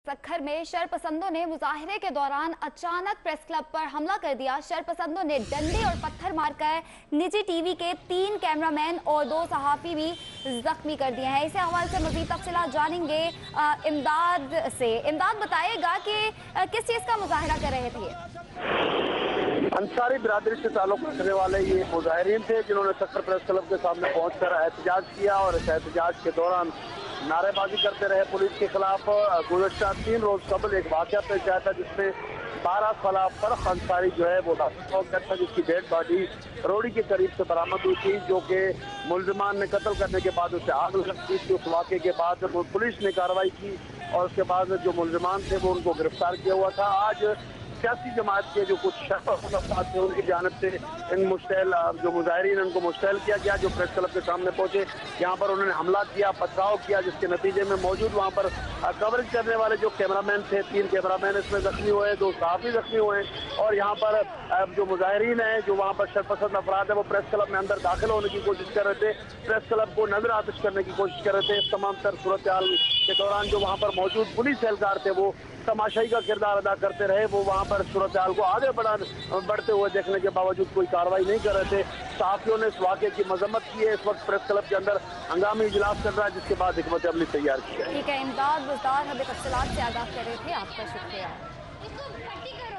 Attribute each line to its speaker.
Speaker 1: सक्खर में शरपसंदों ने मुजाहरे के दौरान अचानक प्रेस क्लब पर हमला कर दिया। शरपसंदों ने डंडे और पत्थर मारकर निजी टीवी के 3 कैमरामैन और 2 सहाफी भी जख्मी कर दिए हैं। इसी हवाले से मजीद तफसीलात जानेंगे इमदाद से। इमदाद बताएगा कि किस चीज का मुजाहरा कर रहे थे?
Speaker 2: अंसारी बिरादरी से ताल्लुक रखने वाले ये मुजाहिरीन थे जिन्होंने सक्खर प्रेस क्लब के सामने पहुंचकर एहतजाज किया और इस एहतजाज के दौरान नारेबाजी करते रहे पुलिस के खिलाफ। गुज़श्ता 3 रोज कबल एक वाक़या पेश आया था जिसमें 12 साल फरख अंसारी जो है वो हो गया था, जिसकी डेड बॉडी रोड़ी के करीब से बरामद हुई थी, जो कि मुल्जिमान ने कत्ल करने के बाद उसे आग लग दी थी। उस वाक़े के बाद पुलिस ने कार्रवाई की और उसके बाद जो मुल्जिमान थे वो उनको गिरफ्तार किया हुआ था। आज सियासी जमात के जो कुछ शख्स थे उनकी जानिब से इन मुश्तैल जो मुजाहिरीन उनको मुश्तैल किया गया, जो प्रेस क्लब के सामने पहुंचे। यहाँ पर उन्होंने हमला किया, पथराव किया, जिसके नतीजे में मौजूद वहाँ पर कवरेज करने वाले जो कैमरामैन थे, 3 कैमरामैन इसमें जख्मी हुए, 2 सहाफ़ी जख्मी हुए। और यहाँ पर जो मुजाहिरीन हैं, जो वहाँ पर शरपसंद अफराद है, वो प्रेस क्लब में अंदर दाखिल होने की कोशिश कर रहे थे, प्रेस क्लब को नजर आतिश करने की कोशिश कर रहे थे। इस तमाम तर सूरत हाल के दौरान जो वहाँ पर मौजूद पुलिस एहलकार थे वो तमाशाई का किरदार अदा करते रहे। वो वहाँ पर सूरत हाल को आगे बढ़ते हुए देखने के बावजूद कोई कार्रवाई नहीं कर रहे थे। सहाफियों ने इस वाक़े की मजम्मत की है। इस वक्त प्रेस क्लब के अंदर हंगामी इजलास चल रहा है, जिसके बाद हिकमत अमली तैयार किया है।
Speaker 1: ठीक है, इमदाद बुज़दार हमें तफसीलात से आगाह कर रहे थे, आपका शुक्रिया।